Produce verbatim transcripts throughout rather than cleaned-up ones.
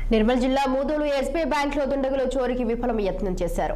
నిర్మల్ జిల్లా మూదోలు SBI bank లో దుండగులు చోరీకి విఫలం యత్నం చేశారు.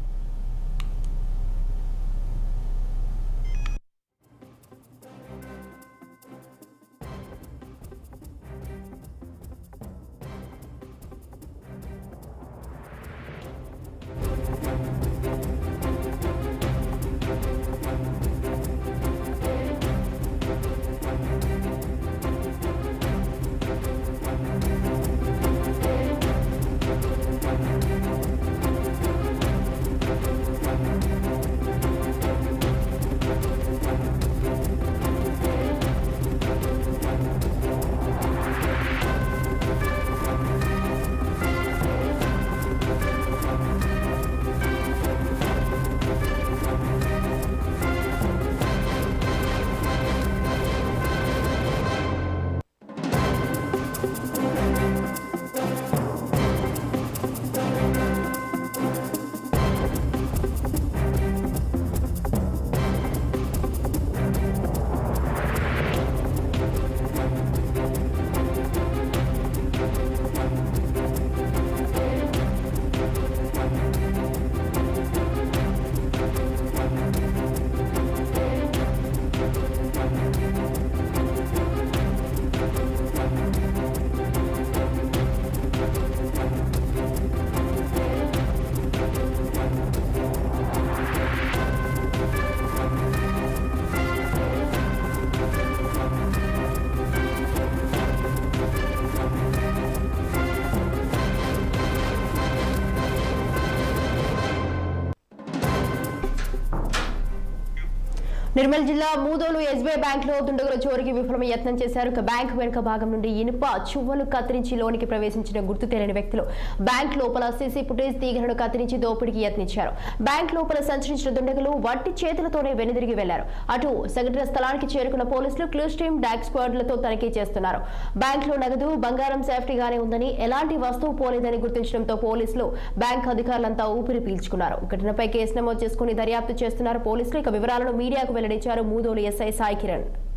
నిర్మల్ జిల్లా మూదోలు ఎస్బీఐ బ్యాంక్ లో దుండగుల చోరీకి విఫలం యత్నం చేశారు. బ్యాంక్ వెనుక భాగం నుండి ఇనుప చువ్వలు కత్తిరించి లోనికి ప్రవేశించిన గుర్తు తెలియని వ్యక్తులు బ్యాంక్ లోపల సీసీ ఫుటేజ్ తీగలను కత్తిరించి దోపిడీకి యత్నించారు. బ్యాంక్ లోపల సంచరించిన దుండగులు వట్టి చేతులతోనే వెనుదిరిగి వెళ్లారు. అటు సంఘటన స్థలానికి చేరుకున్న పోలీసులు క్లూస్ టీమ్ డాగ్ స్క్వాడ్లతో తనిఖీ చేస్తున్నారు. బ్యాంక్ లో నగదు బంగారం సేఫ్టీగానే ఉందని, ఎలాంటి వస్తువు పోలేదని గుర్తించడంతో పోలీసులు బ్యాంక్ అధికారులంతా ఊపిరి పీల్చుకున్నారు. ఘటనపై కేసు నమోదు చేసుకుని దర్యాప్తు చేస్తున్నారు పోలీసులు. ఇక వివరాలను మీడియాకు వెల్లడించారు మూదోలు ఎస్ఐ సాయి కిరణ్.